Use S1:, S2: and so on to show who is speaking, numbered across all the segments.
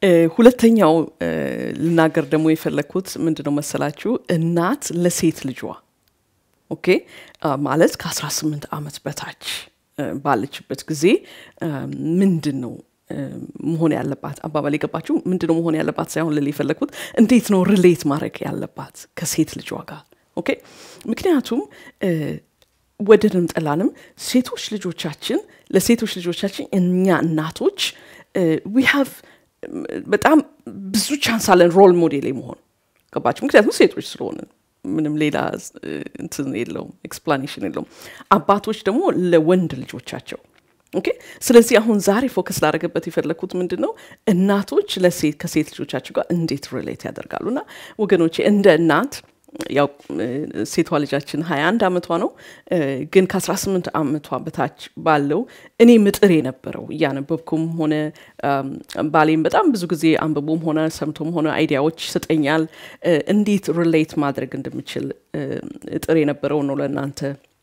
S1: ሁለተኛው ልናገር ደግሞ የፈለኩት ምንድነው መሰላችሁ እናት ለሴት ልጇ ኦኬ ማለት ከ18 ዓመት በታች ባለችበት ጊዜ ምንድነው መሆን ያለባት አባባል ይገባችሁ ምንድነው መሆን ያለባት ሳይሆን ለሊ ፈለኩት እንዴት ነው ሪሌት ማድረግ ያለባት ከሴት ልጇ ጋር ኦኬ ምክንያቱም ወደንም ጠላንም ሴቶች ልጆቻችን ለሴቶች ልጆቻችን እኛ እናቶች we have በጣም ብዙ ቻንስ አለን ሮል ሞዴል መሆን ገባችሁ ምክንያቱም ሴቶች ስለሆነ ምንም ሌላ እንትን የለውም ኤክስፕላኔሽን የለውም አባቶች ደግሞ ለወንድ ልጆቻቸው ኦኬ ስለዚህ አሁን ዛሬ ፎከስ ላደርግበት የፈለኩት ምንድነው እናቶች ለሴት ከሴት ልጆቻቸው ጋር እንዴት ሪሌት ያደርጋሉና ወገኖቼ እንደ እናት ያው ሴቷ ልጃችን 21 አመቷ ነው ግን ከ18 አመቷ በታች ባለው እኔ ምጥሬ ነበረው ያነበብኩም ሆነ ባሌም በጣም ብዙ ጊዜ አንብቦም ሆነ ሰምቶም ሆነ አይዲያዎች ይሰጠኛል እንዴት ሪሌት ማድረግ እንደምችል ጥሬ ነበረው ነው ለናንተ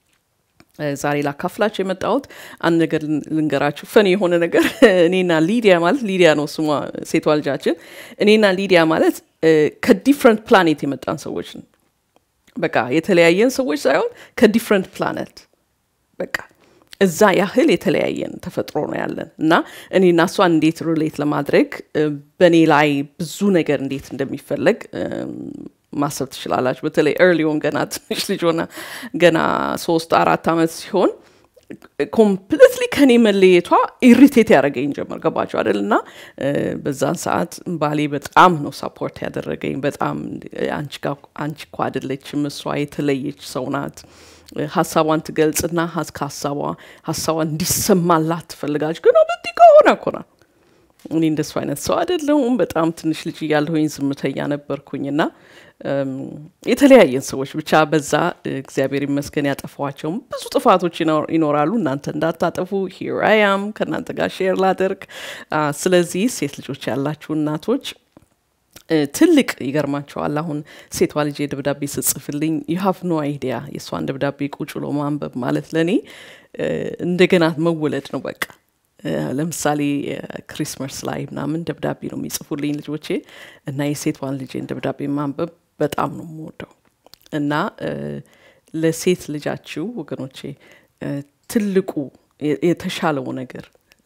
S1: ዛሬ ላካፍላችሁ የመጣሁት አንድ ነገር ልንገራችሁ ፈኒ የሆነ ነገር እኔና ሊዲያ ማለት ሊዲያ ነው ስሟ ሴቷ ልጃችን እኔና ሊዲያ ማለት ከዲፈረንት ፕላኔት የመጣን ሰዎች ነን በቃ የተለያየን ሰዎች ሳይሆን ከዲፈረንት ፕላኔት በቃ እዛ ያህል የተለያየን ተፈጥሮ ነው ያለን እና እኔና እሷ እንዴት ሪሌት ለማድረግ በኔ ላይ ብዙ ነገር እንዴት እንደሚፈልግ ማሰብ ትችላላችሁ በተለይ early on ገና ትንሽ ልጅ ሆና ገና 3-4 አመት ሲሆን completely ከኔ መለየቷ ኢሪቴት ያደርገኝ ጀመር ገባችሁ አይደልና በዛን ሰዓት ባሌ በጣም ነው ሰፖርት ያደረገኝ በጣም አንቺ እኮ አይደለችም እሷ የተለየች ሰው ናት ሐሳቧን ትገልጽና ሐሳቧን እንዲሰማላት ትፈልጋለች ግን በጥቂት ሆነ እኔ እንደሱ አይነት ሰው አይደለሁም በጣም ትንሽ ልጅ ያለሁኝ ዝምተኛ ነበርኩኝና የተለያየን ሰዎች ብቻ በዛ እግዚአብሔር ይመስገን ያጠፋዋቸው ብዙ ጥፋቶች ይኖራሉ እናንተ እንዳታጠፉ here I am ከናንተ ጋር ሼር ላደርግ ስለዚህ ሴት ልጆች ያላችሁ እናቶች ትልቅ ይገርማቸዋል አሁን ሴቷ ልጅ ደብዳቤ ጽፍልኝ you have no idea የሷን ደብዳቤ ቁጭ ብሎ ማንበብ ማለት ለኔ እንደገና መወለድ ነው በቃ ለምሳሌ ክሪስማስ ላይ ምናምን ደብዳቤ ነው የሚጽፉልኝ ልጆቼ እና የሴቷን ልጅን ደብዳቤ ማንበብ በጣም ነው የምወደው እና ለሴት ልጃችሁ ወገኖቼ ትልቁ የተሻለው ነገር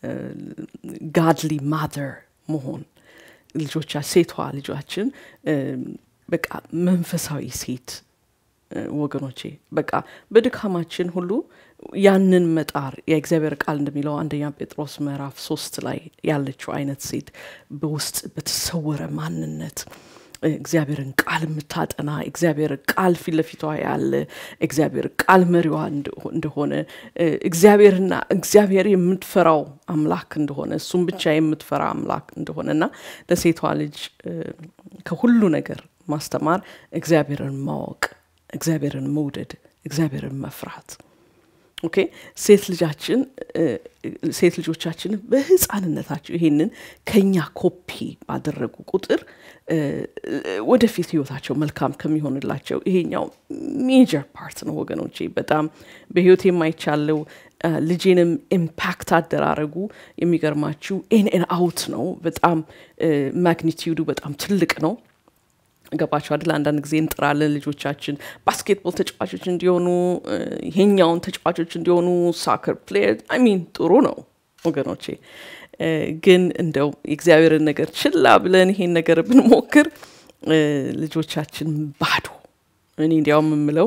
S1: godly mother መሆን ሴቷ ልጃችን በቃ መንፈሳዊ ሴት ወገኖቼ በቃ በድካማችን ሁሉ ያንን መጣር የእግዚአብሔር ቃል እንደሚለው አንደኛ ጴጥሮስ ምዕራፍ 3 ላይ ያለችው አይነት ሴት በውስጥ በተሰወረ ማንነት እግዚአብሔርን ቃል የምታጠና እግዚአብሔር ቃል ፊትለፊቷ ያለ እግዚአብሔር ቃል መሪዋ እንደሆነ እግዚአብሔር የምትፈራው አምላክ እንደሆነ እሱም ብቻ የምትፈራ አምላክ እንደሆነና ለሴቷ ልጅ ከሁሉ ነገር ማስተማር እግዚአብሔርን ማወቅ እግዚአብሔርን መውደድ እግዚአብሔርን መፍራት ኦኬ ሴት ልጆቻችን በህፃንነታቸው ይሄንን ከኛ ኮፒ ባደረጉ ቁጥር ወደፊት ህይወታቸው መልካም ከሚሆንላቸው ይሄኛው ሜጀር ፓርት ነው ወገኖቼ በጣም በህይወት የማይቻለው ልጄንም ኢምፓክት አደራረጉ የሚገርማችሁ ኢን ኤንድ አውት ነው በጣም ማግኒቲዩዱ በጣም ትልቅ ነው ገባችሁ አይደል አንዳንድ ጊዜ እንጥራለን ልጆቻችን ባስኬትቦል ተጫዋቾች እንዲሆኑ ይሄኛውን ተጫዋቾች እንዲሆኑ ሳከር ፕሌየር ጥሩ ነው ወገኖቼ ግን እንደው እግዚአብሔርን ነገር ችላ ብለን ይሄን ነገር ብንሞክር ልጆቻችን ባዶ እኔ እንዲያውም የምለው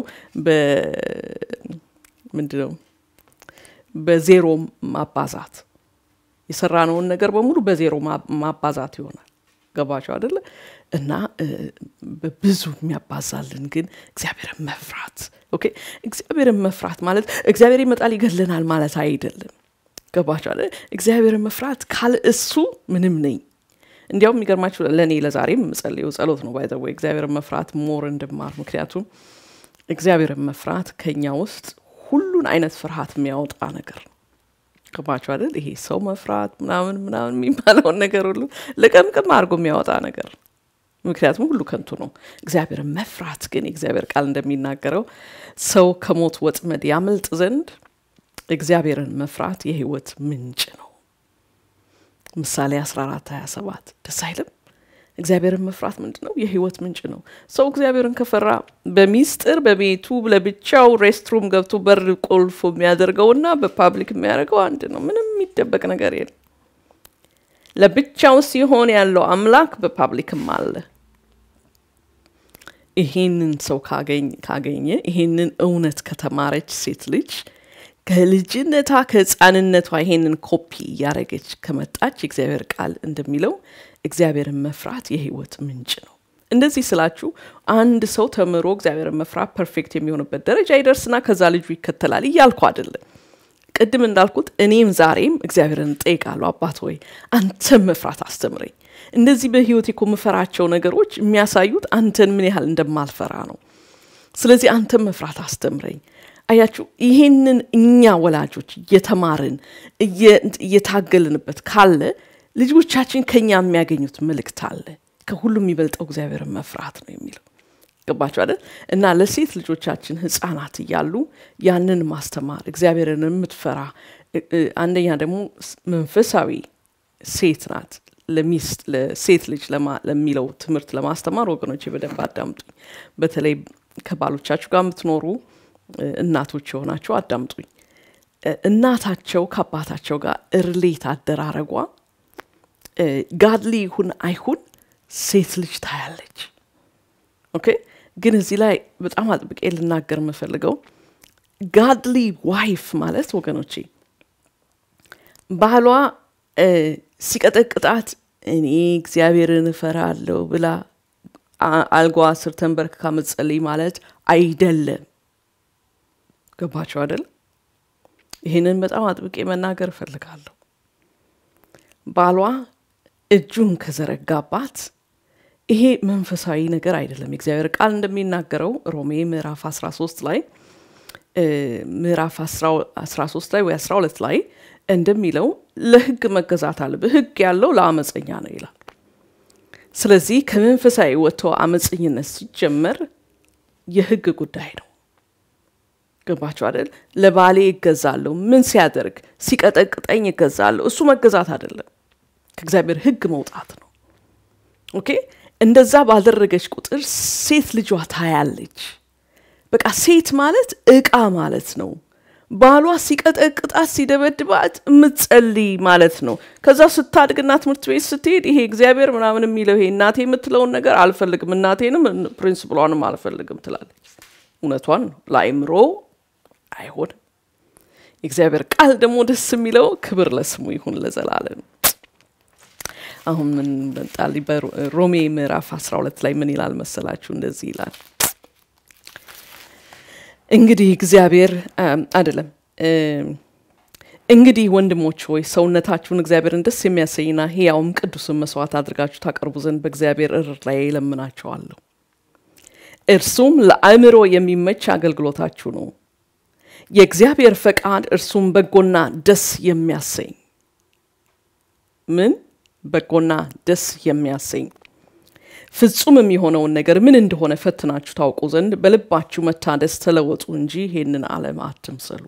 S1: ምንድነው በዜሮ ማባዛት የሰራነውን ነገር በሙሉ በዜሮ ማባዛት ይሆናል ገባችሁ አይደል እና በብዙ የሚያባዛልን ግን እግዚአብሔርን መፍራት ኦኬ እግዚአብሔርን መፍራት ማለት እግዚአብሔር ይመጣል ይገለናል ማለት አይደለም ገባችሁ አይደል እግዚአብሔርን መፍራት ካለ እሱ ምንም ነኝ እንዲያውም የሚገርማችሁ ለኔ ለዛሬም ጸልዩ ጸሎት ነው ባይ ዘ ወይ እግዚአብሔርን መፍራት ሞር እንደማር ምክንያቱም እግዚአብሔርን መፍራት ከኛ ውስጥ ሁሉን አይነት ፍርሃት የሚያወጣ ነገር ገባችሁ አይደል ይሄ ሰው መፍራት ምናምን የሚባለው ነገር ሁሉ ለቀምቀም አድርጎ የሚያወጣ ነገር ምክንያቱም ሁሉ ከንቱ ነው እግዚአብሔርን መፍራት ግን እግዚአብሔር ቃል እንደሚናገረው ሰው ከሞት ወጥመድ ያመልጥ ዘንድ እግዚአብሔርን መፍራት የህይወት ምንጭ ነው ምሳሌ 14:27 ደስ አይልም? እግዚአብሔርን መፍራት ምንድነው? የህይወት ምንጭ ነው። ሰው እግዚአብሔርን ከፈራ በሚስጥር በቤቱ ለብቻው ሬስትሩም ገብቶ በር ቆልፎ የሚያደርገውና በፓብሊክ የሚያደርገው አንድ ነው። ምንም የሚደበቅ ነገር የለም። ለብቻው ሲሆን ያለው አምላክ በፓብሊክም አለ። ይሄንን ሰው ካገኘ ይሄንን እውነት ከተማረች ሴት ልጅ ከልጅነቷ ከህፃንነቷ ይሄንን ኮፒ ያረገች ከመጣች እግዚአብሔር ቃል እንደሚለው እግዚአብሔርን መፍራት የህይወት ምንጭ ነው። እንደዚህ ስላችሁ አንድ ሰው ተምሮ እግዚአብሔርን መፍራት ፐርፌክት የሚሆንበት ደረጃ ይደርስና ከዛ ልጁ ይከተላል እያልኩ አይደለም። ቅድም እንዳልኩት እኔም ዛሬም እግዚአብሔርን ጠይቃለሁ፣ አባት ሆይ አንተ መፍራት አስተምረኝ። እንደዚህ በህይወቴ ኮመፈራቸው ነገሮች የሚያሳዩት አንተን ምን ያህል እንደማልፈራ ነው። ስለዚህ አንተ መፍራት አስተምረኝ። አያችሁ ይሄንን እኛ ወላጆች የተማርን እየታገልንበት ካለ ልጆቻችን ከኛ የሚያገኙት መልእክት አለ። ከሁሉም የሚበልጠው እግዚአብሔርን መፍራት ነው የሚለው ገባችሁ አይደል? እና ለሴት ልጆቻችን ህፃናት እያሉ ያንን ማስተማር እግዚአብሔርን የምትፈራ አንደኛ ደግሞ መንፈሳዊ ሴት ናት ለሚስት ለሴት ልጅ ለሚለው ትምህርት ለማስተማር ወገኖቼ በደንብ አዳምጡኝ። በተለይ ከባሎቻችሁ ጋር የምትኖሩ እናቶች ሆናችሁ አዳምጡኝ። እናታቸው ከአባታቸው ጋር ሪሌት አደራረጓ ጋድሊ ይሁን አይሁን ሴት ልጅ ታያለች። ኦኬ ግን እዚህ ላይ በጣም አጥብቄ ልናገር የምፈልገው ጋድሊ ዋይፍ ማለት ወገኖቼ ባሏ ሲቀጠቅጣት እኔ እግዚአብሔርን እፈራለሁ ብላ አልጋዋ ስር ተንበርክካ መጸለይ ማለት አይደለም። ገባችሁ አይደል? ይሄንን በጣም አጥብቄ መናገር ፈልጋለሁ። ባሏ እጁን ከዘረጋባት ይሄ መንፈሳዊ ነገር አይደለም። እግዚአብሔር ቃል እንደሚናገረው ሮሜ ምዕራፍ 13 ላይ ምዕራፍ 13 ላይ ወይ 12 ላይ እንደሚለው ለህግ መገዛት አለ። በህግ ያለው ለአመፀኛ ነው ይላል። ስለዚህ ከመንፈሳዊ ወጥቶ አመፀኝነት ሲጀመር የህግ ጉዳይ ነው። ገባችሁ አይደል? ለባሌ ይገዛለሁ ምን ሲያደርግ ሲቀጠቅጠኝ ይገዛለሁ። እሱ መገዛት አይደለም፣ ከእግዚአብሔር ህግ መውጣት ነው። ኦኬ እንደዛ ባደረገች ቁጥር ሴት ልጇ ታያለች። በቃ ሴት ማለት ዕቃ ማለት ነው። ባሏ ሲቀጠቅጣት ሲደበድባት ምትጸልይ ማለት ነው። ከዛ ስታድግና ትምህርት ቤት ስትሄድ ይሄ እግዚአብሔር ምናምን የሚለው ይሄ እናቴ የምትለውን ነገር አልፈልግም፣ እናቴንም ፕሪንሲፕሏንም አልፈልግም ትላለች። እውነቷን ነው። ለአይምሮ አይሆንም። እግዚአብሔር ቃል ደግሞ ደስ የሚለው ክብር ለስሙ ይሁን ለዘላለም። አሁን ምን በጣሊ በሮሜ ምዕራፍ 12 ላይ ምን ይላል መሰላችሁ? እንደዚህ ይላል። እንግዲህ እግዚአብሔር አይደለም እንግዲህ ወንድሞች ሆይ ሰውነታችሁን እግዚአብሔርን ደስ የሚያሰኝና ሕያውም ቅዱስም መስዋዕት አድርጋችሁ ታቀርቡ ዘንድ በእግዚአብሔር ላይ ለምናችኋለሁ። እርሱም ለአእምሮ የሚመች አገልግሎታችሁ ነው። የእግዚአብሔር ፈቃድ እርሱም በጎና ደስ የሚያሰኝ ምን በጎና ደስ የሚያሰኝ ፍጹም የሚሆነው ነገር ምን እንደሆነ ፈትናችሁ ታውቁ ዘንድ በልባችሁ መታደስ ተለወጡ እንጂ ይሄንን ዓለም አትምሰሉ።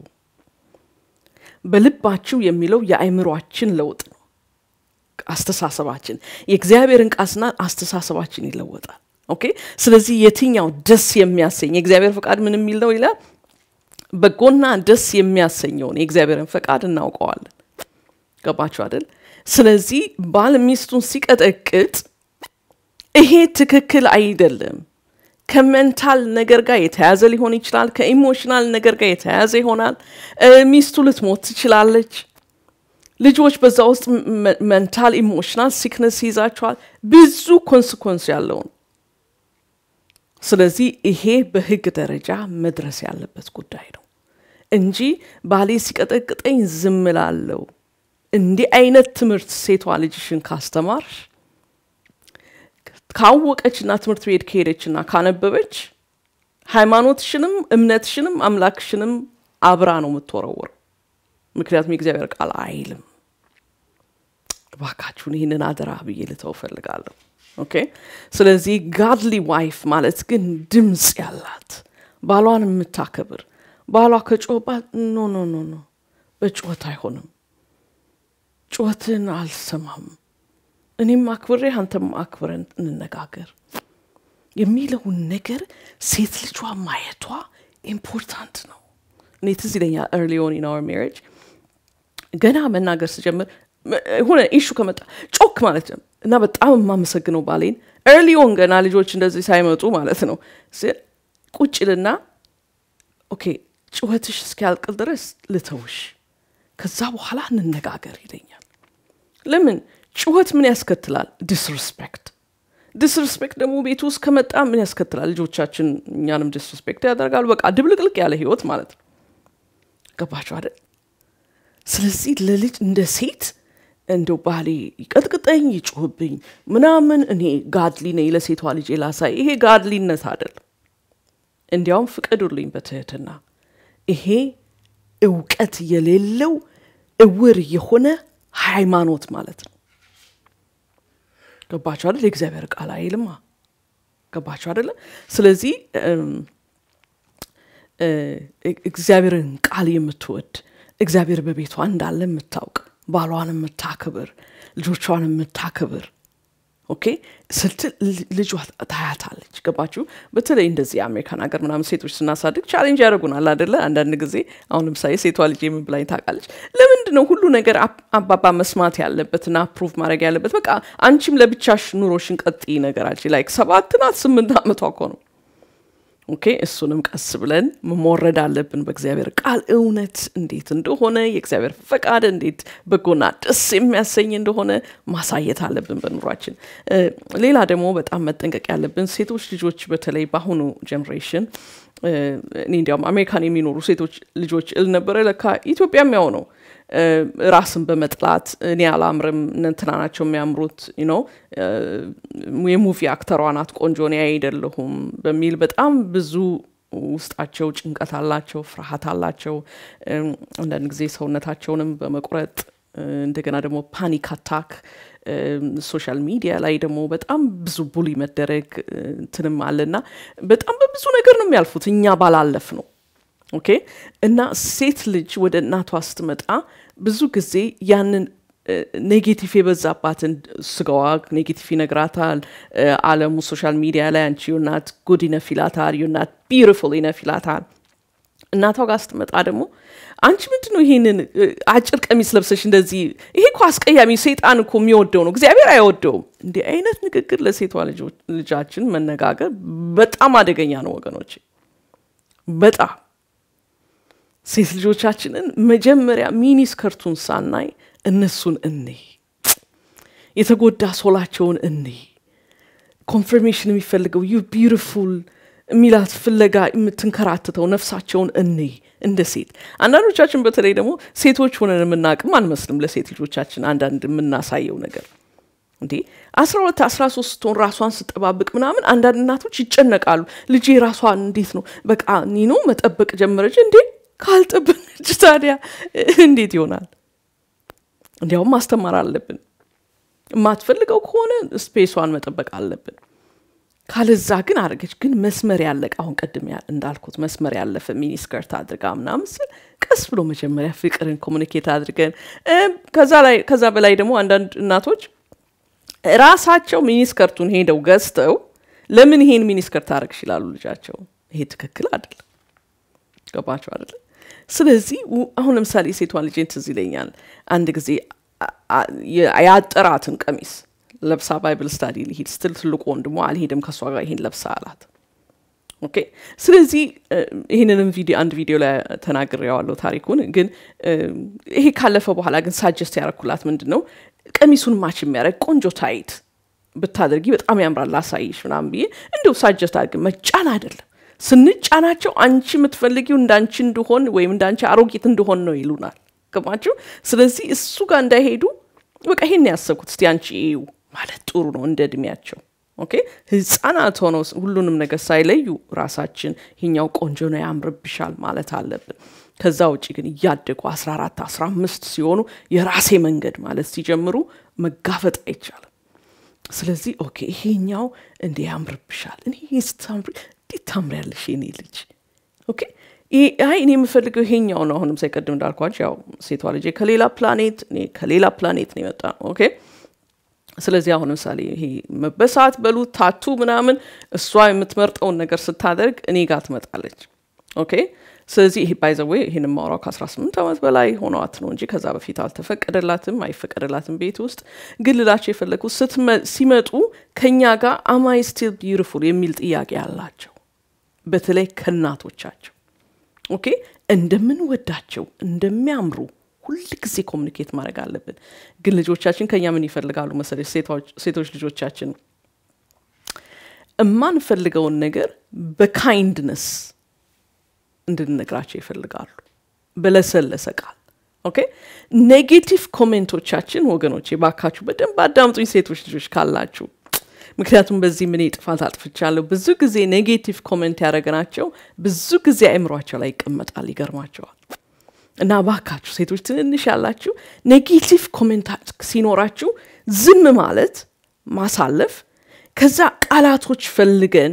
S1: በልባችሁ የሚለው የአእምሮአችን ለውጥ ነው። አስተሳሰባችን የእግዚአብሔርን ቃስና አስተሳሰባችን ይለወጣል። ኦኬ ስለዚህ የትኛው ደስ የሚያሰኝ የእግዚአብሔር ፈቃድ ምን የሚል ነው ይላል? በጎና ደስ የሚያሰኘው የእግዚአብሔርን ፈቃድ እናውቀዋለን። ገባችሁ አይደል? ስለዚህ ባል ሚስቱን ሲቀጠቅጥ ይሄ ትክክል አይደለም። ከሜንታል ነገር ጋር የተያዘ ሊሆን ይችላል፣ ከኢሞሽናል ነገር ጋር የተያዘ ይሆናል። ሚስቱ ልትሞት ትችላለች። ልጆች በዛ ውስጥ ሜንታል ኢሞሽናል ሲክነስ ይዛቸዋል። ብዙ ኮንሲኩዌንስ ያለው ነው። ስለዚህ ይሄ በህግ ደረጃ መድረስ ያለበት ጉዳይ ነው እንጂ ባሌ ሲቀጠቅጠኝ ዝም እላለሁ። እንዲህ አይነት ትምህርት ሴቷ ልጅሽን ካስተማርሽ ካወቀችና ትምህርት ቤት ከሄደችና ካነበበች ሃይማኖትሽንም እምነትሽንም አምላክሽንም አብራ ነው የምትወረወረው። ምክንያቱም የእግዚአብሔር ቃል አይልም። ባካችሁን ይሄንን አደራ ብዬ ልተው ፈልጋለሁ። ኦኬ ስለዚህ ጋድሊ ዋይፍ ማለት ግን ድምጽ ያላት ባሏን የምታከብር ባሏ ከጮባት ኖ በጩኸት አይሆንም። ጩኸትን አልሰማም እኔም አክብሬ አንተም አክብረን እንነጋገር የሚለው ነገር ሴት ልጇ ማየቷ ኢምፖርታንት ነው እኔ ትዝ ይለኛል early on in our marriage ገና መናገር ስጀምር ሆነ ኢሹ ከመጣ ጮክ ማለት ነው እና በጣም ማመሰግነው ባሌን early on ገና ልጆች እንደዚህ ሳይመጡ ማለት ነው ቁጭልና ኦኬ ጩኸትሽ እስኪያልቅ ድረስ ልተውሽ ከዛ በኋላ እንነጋገር ይለኛል ለምን ጩኸት ምን ያስከትላል disrespect ደግሞ ቤት ውስጥ ከመጣ ምን ያስከትላል ልጆቻችን እኛንም disrespect ያደርጋሉ በቃ ድብልቅልቅ ያለ ህይወት ማለት ነው ገባችሁ አይደል ስለዚህ ለልጅ እንደ ሴት እንደው ባሌ ይቀጥቅጠኝ ይጮህብኝ ምናምን እኔ ጋድሊ ነኝ ለሴቷ ልጅ ላሳይ ይሄ ጋድሊነት አይደል እንዲያውም ፍቀዱልኝ በትህትና ይሄ ዕውቀት የሌለው እውር የሆነ ሃይማኖት ማለት ነው ገባችሁ አይደል እግዚአብሔር ቃል አይልማ ገባችሁ አይደል ስለዚህ እግዚአብሔርን ቃል የምትወድ እግዚአብሔር በቤቷ እንዳለ የምታውቅ ባሏን የምታከብር ልጆቿን የምታከብር ኦኬ ልጇ ታያታለች ገባችሁ በተለይ እንደዚህ አሜሪካን ሀገር ምናምን ሴቶች ስናሳድግ ቻሌንጅ ያደርጉናል አይደለ አንዳንድ ጊዜ አሁን ለምሳሌ ሴቷ ልጅ የምብላኝ ታውቃለች ለምንድነው ሁሉ ነገር አባባ መስማት ያለበትና አፕሩቭ ማድረግ ያለበት በቃ አንቺም ለብቻሽ ኑሮሽን ቀጥይ ነገር አልጂ ላይክ 7 ናት 8 አመቷ እኮ ነው ኦኬ እሱንም ቀስ ብለን መሞረድ አለብን በእግዚአብሔር ቃል እውነት እንዴት እንደሆነ የእግዚአብሔር ፈቃድ እንዴት በጎና ደስ የሚያሰኝ እንደሆነ ማሳየት አለብን በኑሯችን ሌላ ደግሞ በጣም መጠንቀቅ ያለብን ሴቶች ልጆች በተለይ በአሁኑ ጀነሬሽን እኔ እንዲያውም አሜሪካን የሚኖሩ ሴቶች ልጆች ልነበረ ለካ ኢትዮጵያም ያው ነው ራስን በመጥላት እኔ አላምርም እንትና ናቸው የሚያምሩት የሙቪ አክተሯ ናት ቆንጆ ነው አይደለሁም በሚል በጣም ብዙ ውስጣቸው ጭንቀት አላቸው ፍርሃት አላቸው አንዳንድ ጊዜ ሰውነታቸውንም በመቁረጥ እንደገና ደግሞ ፓኒክ አታክ ሶሻል ሚዲያ ላይ ደግሞ በጣም ብዙ ቡሊ መደረግ እንትንም አለና በጣም በብዙ ነገር ነው የሚያልፉት እኛ ባላለፍ ነው ኦኬ እና ሴት ልጅ ወደ እናቷ ስትመጣ ብዙ ጊዜ ያንን ኔጌቲቭ የበዛባትን ስጋዋ ኔጌቲቭ ይነግራታል ዓለሙ ሶሻል ሚዲያ ላይ አንቺ you're not good enough ይላታል you're not beautiful enough ይላታል እናቷ ጋር ስትመጣ ደግሞ አንቺ ምንድነው ይሄንን አጭር ቀሚስ ለብሰሽ እንደዚህ ይሄ እኮ አስቀያሚ ሰይጣን እኮ የሚወደው ነው እግዚአብሔር አይወደውም እንዴ አይነት ንግግር ለሴቷ ልጃችን መነጋገር በጣም አደገኛ ነው ወገኖች በጣም ሴት ልጆቻችንን መጀመሪያ ሚኒ ስከርቱን ሳናይ እነሱን የተጎዳ ሶላቸውን ኮንፈርሜሽን የሚፈልገው you beautiful ሚላት ፍለጋ የምትንከራተተው ነፍሳቸውን እንደ ሴት አንዳንዶቻችን በተለይ ደግሞ ሴቶች ሆነን የምናቅም አንመስልም ለሴት ልጆቻችን አንዳንድ የምናሳየው ነገር እንዴ 12 13 ቶን ራሷን ስጠባብቅ ምናምን አንዳንድ እናቶች ይጨነቃሉ ልጄ ራሷን እንዴት ነው በቃ ኒኖ መጠበቅ ጀመረች እንዴ ካልጠበቀች ታዲያ እንዴት ይሆናል እንዲያውም ማስተማር አለብን ማትፈልገው ከሆነ ስፔሷን መጠበቅ አለብን ካለዛ ግን አርገች ግን መስመር ያለቀ አሁን ቀድም እንዳልኩት መስመር ያለፈ ሚኒ ስከርት አድርጋ ምናምን ቀስ ብሎ መጀመሪያ ፍቅርን ኮሙኒኬት አድርገን ከዛ በላይ ደግሞ አንዳንድ እናቶች ራሳቸው ሚኒ ስከርቱን ሄደው ገዝተው ለምን ይሄን ሚኒ ስከርት አርግሽ ይላሉ ልጃቸው ይሄ ትክክል አይደለም ገባችሁ አይደል ስለዚህ አሁን ለምሳሌ ሴቷን ልጅን ትዝ ይለኛል አንድ ጊዜ ያጠራትን ቀሚስ ለብሳ ባይብል ስታዲ ሊሄድ ስትል ትልቁ ወንድሟ አልሄድም ከሷ ጋር ይሄን ለብሳ አላት ኦኬ ስለዚህ ይሄንንም አንድ ቪዲዮ ላይ ተናግሬዋለሁ ታሪኩን ግን ይሄ ካለፈ በኋላ ግን ሳጀስት ያረኩላት ምንድነው ቀሚሱን ማች የሚያረግ ቆንጆ ታይት ብታደርጊ በጣም ያምራል ላሳይሽ ምናምን ብዬ እንደው ሳጀስት አድርግ መጫን አይደለም ስንጫናቸው አንቺ የምትፈልጊው እንዳንቺ እንደሆን ወይም እንዳንቺ አሮጊት እንደሆን ነው ይሉናል ገባችሁ ስለዚህ እሱ ጋር እንዳይሄዱ በቃ ይሄን ያሰብኩት እስቲ አንቺ ማለት ጥሩ ነው እንደ እድሜያቸው ኦኬ ህፃናት ሆነው ሁሉንም ነገር ሳይለዩ ራሳችን ይሄኛው ቆንጆ ነው ያምርብሻል ማለት አለብን ከዛ ውጪ ግን ያደጉ 14 15 ሲሆኑ የራሴ መንገድ ማለት ሲጀምሩ መጋፈጥ አይቻልም ስለዚህ ኦኬ ይሄኛው እንደ ያምርብሻል እኔ ስታምሪ ዲታምሪያለሽ እኔ ልጅ ኦኬ አይ እኔ የምፈልገው ይሄኛው ነው አሁንም ሳይቀድም እንዳልኳችሁ ያው ሴቷ ልጅ ከሌላ ፕላኔት እኔ ከሌላ ፕላኔት ነው የመጣ ኦኬ ስለዚህ አሁን ለምሳሌ ይሄ መበሳት በሉ ታቱ ምናምን እሷ የምትመርጠው ነገር ስታደርግ እኔ ጋር ትመጣለች ኦኬ ስለዚህ ይሄ ባይ ዘ ዌይ ይሄን ማውራው ከ18 ዓመት በላይ ሆኗት ነው እንጂ ከዛ በፊት አልተፈቀደላትም አይፈቀደላትም ቤት ውስጥ ግን ልላችሁ የፈለኩት ሲመጡ ከኛ ጋር am I still beautiful የሚል ጥያቄ አላቸው በተለይ ከናቶቻቸው ኦኬ እንደምን ወዳቸው እንደሚያምሩ ሁሉ ጊዜ ኮሙኒኬት ማድረግ አለብን ግን ልጆቻችን ከኛ ምን ይፈልጋሉ መሰለሽ ሴቶች ልጆቻችን የማንፈልገውን ነገር በካይንድነስ እንድንነግራቸው ይፈልጋሉ በለሰለሰ ቃል ኦኬ ኔጌቲቭ ኮሜንቶቻችን ወገኖቼ ባካችሁ በደንብ አዳምጡኝ ሴቶች ልጆች ካላችሁ ምክንያቱም በዚህ ምን ይጥፋት አጥፍቻለሁ ብዙ ጊዜ ኔጌቲቭ ኮሜንት ያደረገናቸው ብዙ ጊዜ አይምሯቸው ላይ ይቀመጣል ይገርማቸዋል እና ባካችሁ ሴቶች ትንሽ ያላችሁ ኔጌቲቭ ኮሜንት ሲኖራችሁ ዝም ማለት ማሳለፍ ከዛ ቃላቶች ፈልገን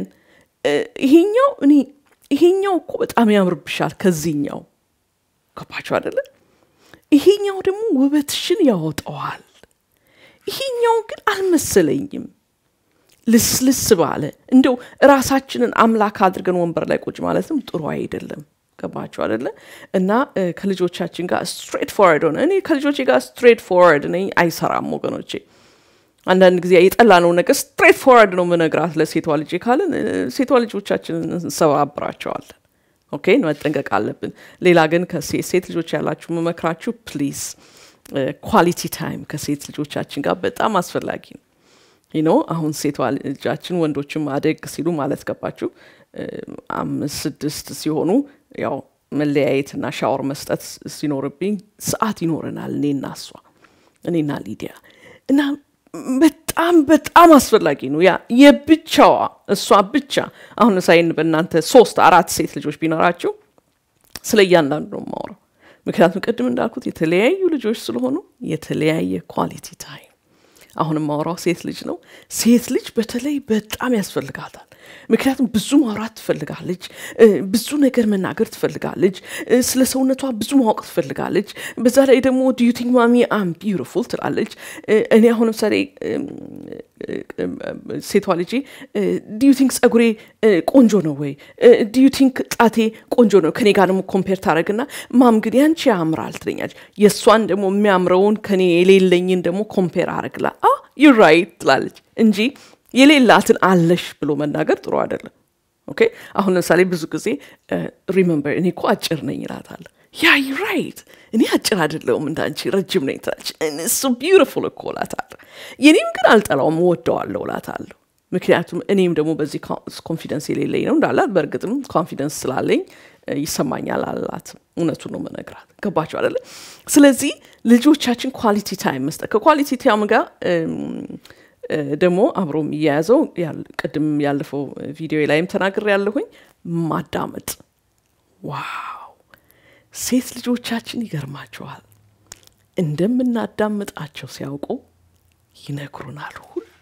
S1: ይሄኛው እኮ በጣም ያምርብሻል ከዚህኛው ከፓቹ አይደለ ይሄኛው ደግሞ ውበትሽን ያወጣዋል ይሄኛው ግን አልመሰለኝም ልስልስ ባለ እንደው ራሳችንን አምላክ አድርገን ወንበር ላይ ቁጭ ማለትም ጥሩ አይደለም ገባችሁ አይደለ እና ከልጆቻችን ጋር ስትሬት ፎርዋርድ ሆነ እኔ ከልጆቼ ጋር ስትሬት ፎርዋርድ ነኝ አይሰራም ወገኖቼ አንዳንድ ጊዜ የጠላነው ነገር ስትሬት ፎርዋርድ ነው መነግራት ለሴቷ ልጅ ካለን ሴቷ ልጆቻችንን እንሰባብራቸዋለን ኦኬ መጠንቀቅ አለብን ሌላ ግን ከሴት ልጆች ያላችሁ መመክራችሁ ፕሊዝ ኳሊቲ ታይም ከሴት ልጆቻችን ጋር በጣም አስፈላጊ ነው አሁን ሴቷ ልጆቻችን ወንዶችም አደግ ሲሉ ማለት ገባችሁ 5-6 ሲሆኑ ያው መለያየትና ሻወር መስጠት ሲኖርብኝ ሰዓት ይኖርናል እኔና ሊዲያ እና በጣም አስፈላጊ ነው ያ የብቻዋ እሷ ብቻ አሁን ሳይን በእናንተ 3-4 ሴት ልጆች ቢኖራችሁ ስለያንዳንዱ ነው ማውራው ምክንያቱም ቀድም እንዳልኩት የተለያዩ ልጆች ስለሆኑ የተለያየ ኳሊቲ ታይም አሁን ማውራው ሴት ልጅ ነው ሴት ልጅ በተለይ በጣም ያስፈልጋታል ምክንያቱም ብዙ ማውራት ትፈልጋለች ብዙ ነገር መናገር ትፈልጋለች ስለ ሰውነቷ ብዙ ማወቅ ትፈልጋለች በዛ ላይ ደግሞ do you think mommy I'm beautiful ትላለች እኔ አሁን ለምሳሌ ሴቷ ልጅ do you think ጸጉሬ ቆንጆ ነው ወይ do you think ጣቴ ቆንጆ ነው ከኔ ጋር ደግሞ ኮምፔር ታረግና ማም ግን ያንቺ ያምራል ትለኛለች የሷን ደግሞ የሚያምረውን ከኔ የሌለኝን ደግሞ ኮምፔር አረግላ you're right ትላለች እንጂ የሌላትን አለሽ ብሎ መናገር ጥሩ አይደለም ኦኬ አሁን ለምሳሌ ብዙ ጊዜ ሪሜምበር እኔ እኮ አጭር ነኝ ይላታል you're right እኔ አጭር አይደለሁም እንዳንቺ ረጅም ነኝ ትላለች it's so beautiful እኮ እላታለሁ የኔም ግን አልጠላውም ወደዋለሁ እላታለሁ ምክንያቱም እኔም ደግሞ በዚህ ኮንፊደንስ የሌለኝ ነው እንዳላት በእርግጥም ኮንፊደንስ ስላለኝ ይሰማኛል አላት እውነቱን ነው መነግራት ገባችሁ አይደለ ስለዚህ ልጆቻችን ኳሊቲ ታይም መስጠት ከኳሊቲ ታይም ጋር ደግሞ አብሮም ይያዘው ቀድም ያለፈው ቪዲዮ ላይም ተናግሬ ያለሁኝ ማዳመጥ ዋው ሴት ልጆቻችን ይገርማቸዋል እንደምናዳምጣቸው ሲያውቁ ይነግሩናል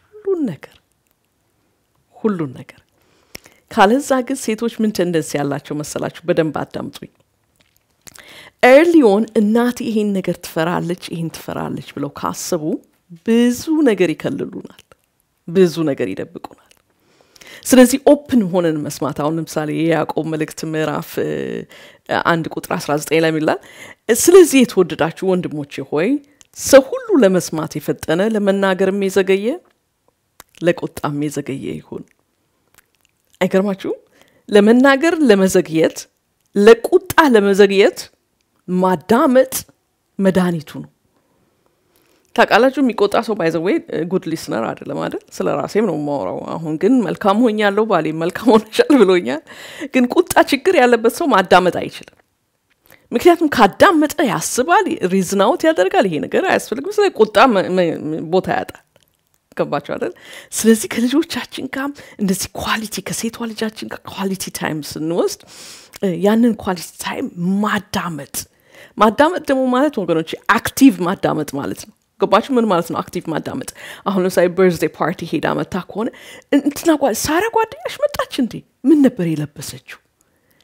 S1: ሁሉን ነገር ካለዛ ግን ሴቶች ምን ተንደስ ያላቸው መሰላችሁ በደንብ አዳምጡኝ early on እናት ይሄን ነገር ትፈራለች ብለው ካሰቡ ብዙ ነገር ይከልሉናል ብዙ ነገር ይደብቁናል ስለዚህ ኦፕን ሆነን መስማት አሁን ለምሳሌ ያዕቆብ መልእክት ምዕራፍ 1 ቁጥር 19 ላይ ይላል ስለዚህ የተወደዳችሁ ወንድሞቼ ሆይ ሰው ሁሉ ለመስማት የፈጠነ ለመናገርም የዘገየ ለቁጣም የዘገየ ይሁን አይገርማችሁ ለመናገር ለመዘግየት ለቁጣ ለመዘግየት ማዳመጥ መድኃኒቱ ነው ታቃላችሁ የሚቆጣ ሰው ባይ ዘ ዌይ ጉድ ሊስነር አይደለም አይደል ስለራሴም ነው ማውራው አሁን ግን መልካም ሆኛለሁ ባሌ መልካም ሆነሻል ብሎኛል ግን ቁጣ ችግር ያለበት ሰው ማዳመጥ አይችልም ምክንያቱም ካዳመጠ ያስባል ሪዝናውት ያደርጋል ይሄ ነገር አያስፈልግም ስለዚህ ቁጣ ቦታ ያጣል ገባችሁ አይደል ስለዚህ ከልጆቻችን ጋር እንደዚህ ኳሊቲ ከሴቷ ልጃችን ጋር ኳሊቲ ታይም ስንወስድ ያንን ኳሊቲ ታይም ማዳመጥ ደግሞ ማለት ወገኖች አክቲቭ ማዳመጥ ማለት ነው ገባችሁ ምን ማለት ነው አክቲቭ ማዳመጥ አሁን ለምሳሌ በርዝዴይ ፓርቲ ሄዳ መታ ከሆነ እንትና ሳራ ጓደኛሽ መጣች እንዴ ምን ነበር የለበሰችው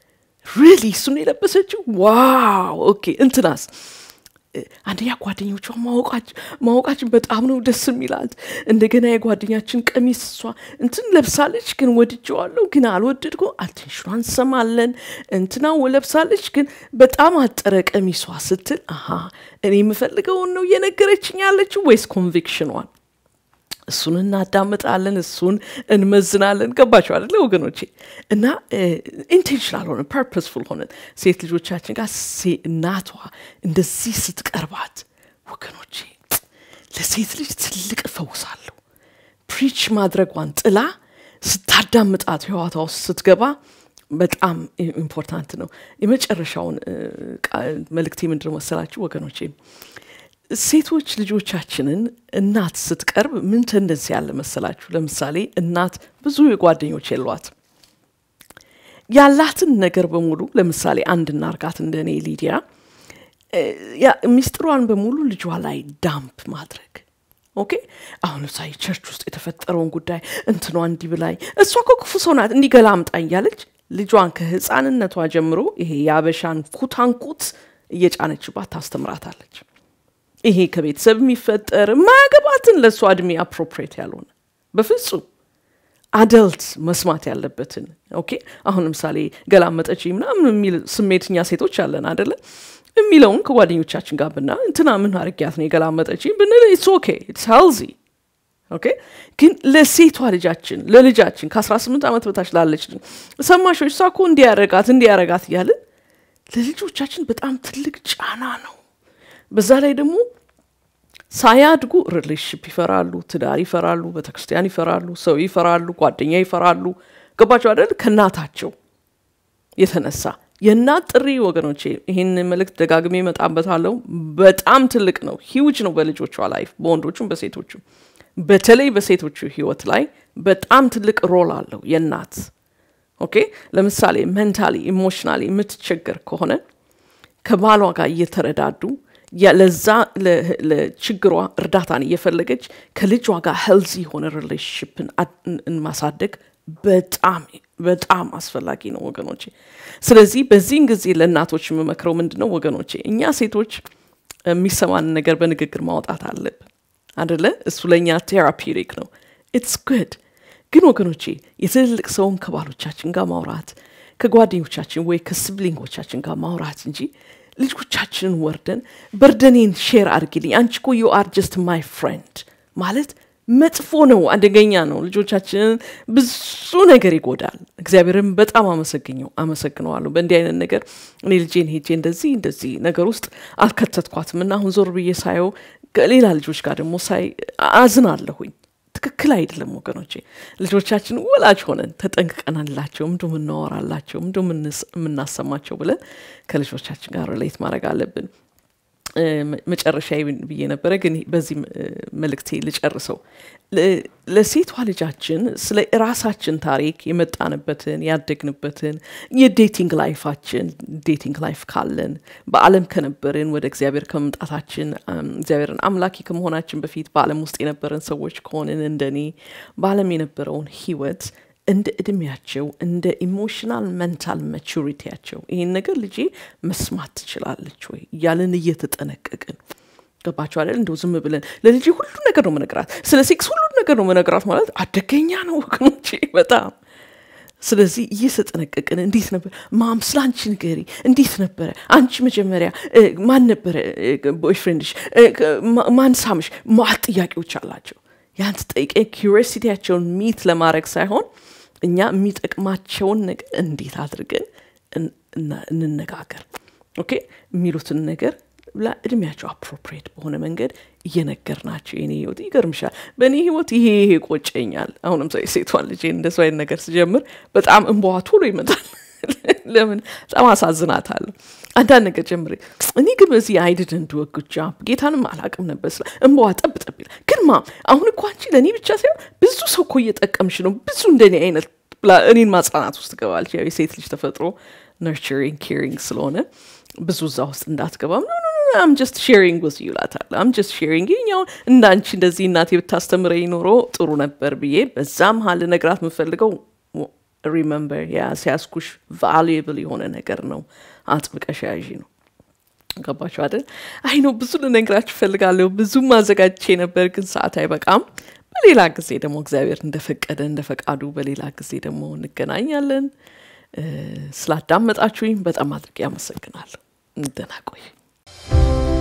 S1: really እሱን የለበሰችው ዋው ኦኬ እንትናስ አንደኛ ጓደኞቿ ማወቃችን በጣም ነው ደስ የሚላት እንደገና የጓደኛችን ቀሚስ እሷ እንትን ለብሳለች ግን ወድጄዋለሁ ግን አልወደድኩ አቴንሽኗን ሰማለን እንትናው ለብሳለች ግን በጣም አጠረ ቀሚሷ ስትል አሃ እኔ የምፈልገው ነው የነገረችኝ ያለችው ወይስ ኮንቪክሽኗን እሱን እናዳምጣለን እሱን እንመዝናለን ገባችሁ አይደል ወገኖቼ እና ኢንቴንሽናል ሆነ ፐርፐስፉል ሆነ ሴት ልጆቻችን ጋር እናቷ እንደዚህ ስትቀርባት ወገኖቼ ለሴት ልጅ ትልቅ ፈውሳለሁ ፕሪች ማድረጓን ጥላ ስታዳምጣት ህይወቷ ውስጥ ስትገባ በጣም ኢምፖርታንት ነው የመጨረሻውን መልእክቴ ምንድነው መሰላችሁ ወገኖቼ ሴቶች ልጆቻችንን እናት ስትቀርብ ምን ተንደንስ ያለ መሰላችሁ ለምሳሌ እናት ብዙ የጓደኞች የሏት ያላትን ነገር በሙሉ ለምሳሌ አንድ እናርጋት እንደኔ ሊዲያ ያ ሚስጥሯን በሙሉ ልጇ ላይ ዳምፕ ማድረግ ኦኬ አሁን ሳይ ቸርች ውስጥ የተፈጠረውን ጉዳይ እንትኗ እንዲብላይ እሷ ኮክፉ ሶናት እንዲገላምጣኝ ያለች ልጇን ከህፃንነቷ ጀምሮ ይሄ ያበሻን ኩታንኩት እየጫነችባት ታስተምራታለች ይሄ ከቤተሰብ የሚፈጠር ማገባትን ለሷ እድሜ አፕሮፕሪየት ያልሆነ በፍጹም አደልት መስማት ያለበትን ኦኬ አሁን ለምሳሌ ገላመጠች ምናምን የሚል ስሜትኛ ሴቶች አለን አይደለ የሚለውን ከጓደኞቻችን ጋር ብና እንትና ምን አርጊያት ነው ገላመጠች ብንል ኢትስ ኦኬ ኢትስ ሄልዚ ኦኬ ግን ለሴቷ ልጃችን ለልጃችን ከ18 ዓመት በታች ላለች ሰማሾች ሳኮ እንዲያረጋት ያለ ለልጆቻችን በጣም ትልቅ ጫና ነው በዛ ላይ ደግሞ ሳያድጉ ሪሌሽንሺፕ ይፈራሉ ትዳር ይፈራሉ በተክርስቲያን ይፈራሉ ሰው ይፈራሉ ጓደኛ ይፈራሉ ገባችሁ አይደል ከናታቸው የተነሳ የናት ጥሪ ወገኖቼ ይሄን መልእክት ደጋግሜ መጣበታለሁ በጣም ትልቅ ነው ሂውጅ ነው በልጆቿ ላይፍ በወንዶቹም በሴቶቹም በተለይ በሴቶቹ ህይወት ላይ በጣም ትልቅ ሮል አለው የናት ኦኬ ለምሳሌ ሜንታሊ ኢሞሽናሊ የምትቸገር ከሆነ ከባሏ ጋር እየተረዳዱ ያለዛ ለችግሯ እርዳታን እየፈለገች ከልጇ ጋር ሄልዚ ሆነ ሪሌሽንሺፕን ማሳደግ በጣም አስፈላጊ ነው ወገኖቼ ስለዚህ በዚህን ጊዜ ለእናቶች መመክረው ምንድነው ወገኖቼ እኛ ሴቶች የሚሰማን ነገር በንግግር ማውጣት አለብን አይደለ እሱ ለኛ ቴራፒውቲክ ነው ኢትስ ጉድ ግን ወገኖቼ የትልቅ ሰውን ከባሎቻችን ጋር ማውራት ከጓደኞቻችን ወይ ከሲብሊንጎቻችን ጋር ማውራት እንጂ ልጆቻችንን ወርደን በርደኔን ሼር አድርጊልኝ አንቺኮ you are just my friend ማለት መጥፎ ነው አደገኛ ነው ልጆቻችንን ብዙ ነገር ይጎዳል እግዚአብሔርን በጣም አመሰግነዋለሁ በእንዲህ አይነት ነገር እኔ ልጄን ሄጄ እንደዚህ ነገር ውስጥ አልከተትኳትም እና አሁን ዞር ብዬ ሳየው ሌላ ልጆች ጋር ደግሞ ሳይ አዝናለሁኝ ትክክል አይደለም ወገኖቼ ልጆቻችን ወላጅ ሆነን ተጠንቅቀናላቸው እንደምናወራላቸው እንደምናሰማቸው ብለን ከልጆቻችን ጋር ሪሌት ማድረግ አለብን መጨረሻዬ ብዬ ነበር ግን በዚህ መልእክቴ ልጨርሰው ለሴቷ ልጃችን ስለ ራሳችን ታሪክ የመጣንበትን ያደግንበትን የዴቲንግ ላይፍ ካለን በአለም ከነበርን ወደ እግዚአብሔር ከመምጣታችን እግዚአብሔርን አምላኪ ከመሆናችን በፊት በአለም ውስጥ የነበረን ሰዎች ከሆነን እንደኔ በአለም የነበረውን ህይወት እንደ እድሜያቸው እንደ ኢሞሽናል ሜንታል ማቹሪቲያቸው ይሄን ነገር ልጄ መስማት ትችላለች ወይ ያለን እየተጠነቀቅን ገባችሁ አይደል እንደው ዝም ብለን ለልጄ ሁሉ ነገር ነው መነግራት ስለ ሴክስ ሁሉ ነገር ነው መነግራት ማለት አደገኛ ነው ወገኖቼ በጣም ስለዚህ እየተጠነቀቅን እንዴት ነበር ማም ስላንቺ ንገሪ እንዴት ነበር አንቺ መጀመሪያ ማን ነበር ቦይፍሬንድሽ ማን ሳምሽ ማት ጥያቄዎች አላቸው ያን ተጠይቀ ኪዩሪዮሲቲያቸውን ሚት ለማድረግ ሳይሆን እኛ የሚጠቅማቸውን ነገር እንዴት አድርገን እንነጋገር ኦኬ የሚሉትን ነገር ለእድሜያቸው አፕሮፕሪየት በሆነ መንገድ እየነገርናቸው የኔ ህይወት ይገርምሻል በእኔ ህይወት ይሄ ቆጨኛል አሁንም ሴቷን ልጄ እንደሱ አይነት ነገር ሲጀምር በጣም እንባዋ ቶሎ ይመጣል ለምን በጣም አሳዝናታለሁ አንዳንድ ነገር ጀምሬ እኔ ግን በዚህ I didn't do a good job ጌታንም አላቅም ነበር ስለ እንባዋ ጠብ ይላል ግን ማም አሁን እኮ አንቺ ለኔ ብቻ ሳይሆን ብዙ ሰው እኮ እየጠቀምሽ ነው ብዙ እንደኔ አይነት እኔን ማጽናናት ውስጥ ገባለች ያው የሴት ልጅ ተፈጥሮ nurturing caring ስለሆነ ብዙ እዛ ውስጥ እንዳትገባም no I'm just sharing with you ላታል I'm just sharing ያው እንዳንቺ እንደዚህ እናቴ ብታስተምረኝ ኖሮ ጥሩ ነበር ብዬ በዛም ሀል ነግራት ምፈልገው remember ሲያስኩሽ valuable የሆነ ነገር ነው አጥብቀሽ ያዢ ነው ገባችሁ አይደል አይ ነው ብዙ ልነግራችሁ ፈልጋለሁ ብዙ ማዘጋጅቼ ነበር ግን ሰዓት አይበቃም በሌላ ጊዜ ደግሞ እግዚአብሔር እንደፈቀደ እንደፈቃዱ በሌላ ጊዜ ደግሞ እንገናኛለን ስላዳመጣችሁኝ በጣም አድርጌ አመሰግናለሁ እንደናቆይ